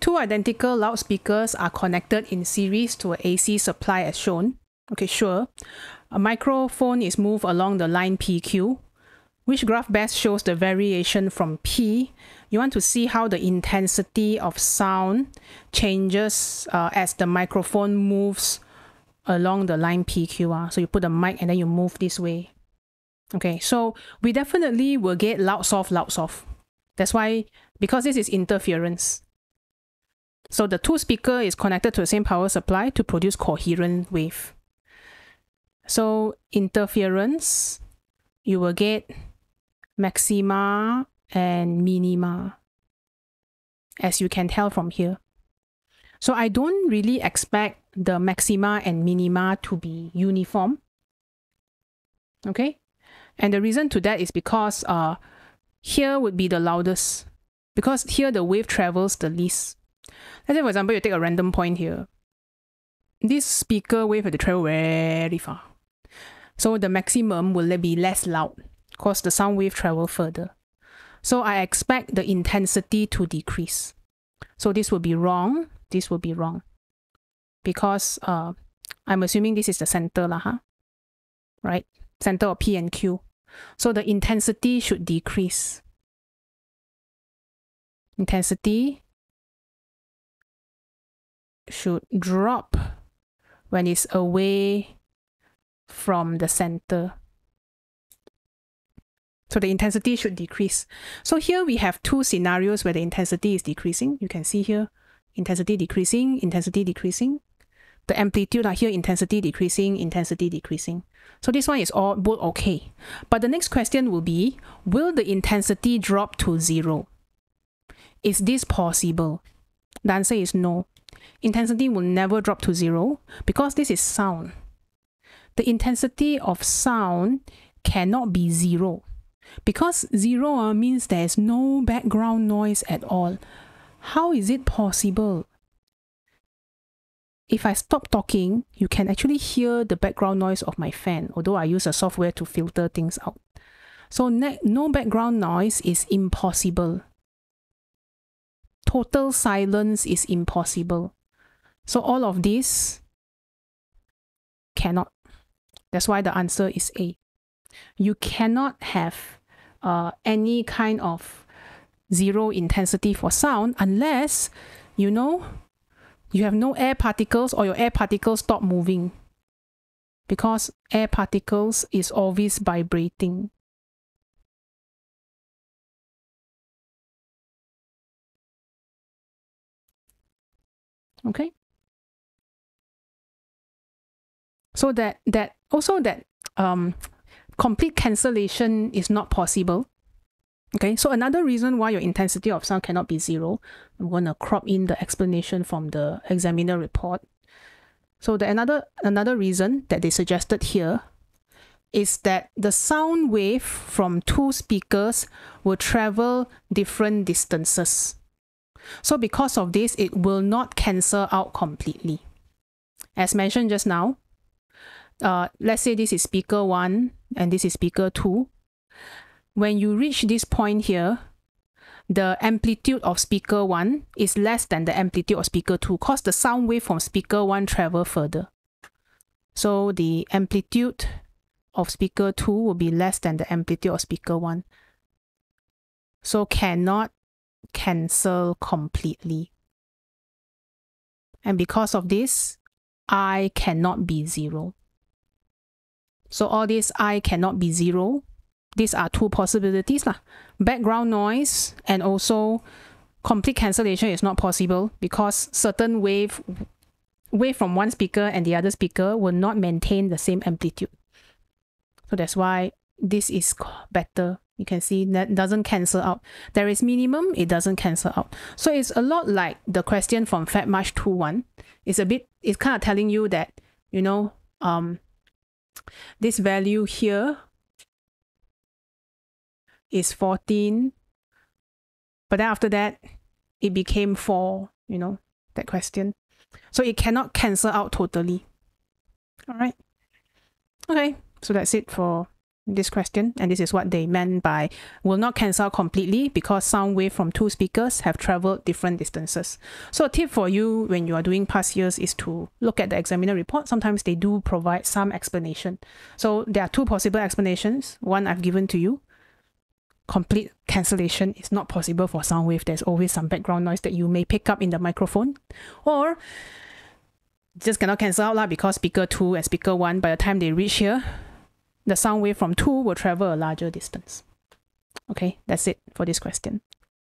two identical loudspeakers are connected in series to an AC supply as shown. Okay, sure. A microphone is moved along the line PQ. Which graph best shows the variation from P? You want to see how the intensity of sound changes as the microphone moves along the line PQ. So you put the mic and then you move this way. Okay, so we definitely will get loud, soft, loud, soft. That's why, because this is interference. So the two speaker is connected to the same power supply to produce coherent wave. So interference, you will get maxima and minima, as you can tell from here. So I don't really expect the maxima and minima to be uniform. Okay? And the reason to that is because here would be the loudest, because here the wave travels the least. Let's say, for example, you take a random point here. This speaker wave has to travel very far. So the maximum will be less loud because the sound wave travel further. So I expect the intensity to decrease. So this will be wrong. This will be wrong. Because I'm assuming this is the center, right? Center of P and Q. So the intensity should decrease. Intensity should drop when it's away from the center. So the intensity should decrease. So here we have two scenarios where the intensity is decreasing. You can see here, intensity decreasing, intensity decreasing. The amplitude here, intensity decreasing, intensity decreasing. So this one is all both okay. But the next question will be, will the intensity drop to 0? Is this possible? The answer is no. Intensity will never drop to 0 because this is sound. The intensity of sound cannot be 0 because 0 means there is no background noise at all. How is it possible? If I stop talking, you can actually hear the background noise of my fan, although I use a software to filter things out. So no background noise is impossible. Total silence is impossible. So all of this cannot. That's why the answer is A. You cannot have any kind of 0 intensity for sound unless, you have no air particles or your air particles stop moving. Because air particles is always vibrating. Okay? So that complete cancellation is not possible. Okay, so another reason why your intensity of sound cannot be 0, I'm going to crop in the explanation from the examiner report. So another reason that they suggested here is that the sound wave from two speakers will travel different distances. So because of this, it will not cancel out completely. As mentioned just now, let's say this is speaker 1 and this is speaker 2. When you reach this point here, the amplitude of speaker 1 is less than the amplitude of speaker 2 because the sound wave from speaker 1 travel further. So the amplitude of speaker 2 will be less than the amplitude of speaker 1. So cannot cancel completely. And because of this, I cannot be 0. So all this I cannot be 0. These are two possibilities. Background noise and also complete cancellation is not possible because certain wave from one speaker and the other speaker will not maintain the same amplitude. So that's why this is better. You can see that doesn't cancel out. There is minimum, it doesn't cancel out. So it's a lot like the question from Feb March 21. It's kind of telling you that, this value here is 14, but then after that it became 4, that question. So it cannot cancel out totally. All right. Okay, so that's it for this question, and this is what they meant by will not cancel completely because sound wave from two speakers have traveled different distances. So a tip for you when you are doing past years is to look at the examiner report. Sometimes they do provide some explanation. So there are two possible explanations. One I've given to you. Complete cancellation is not possible for sound wave. There's always some background noise that you may pick up in the microphone, or just cannot cancel out because speaker 2 and speaker 1, by the time they reach here, the sound wave from 2 will travel a larger distance. Okay, that's it for this question.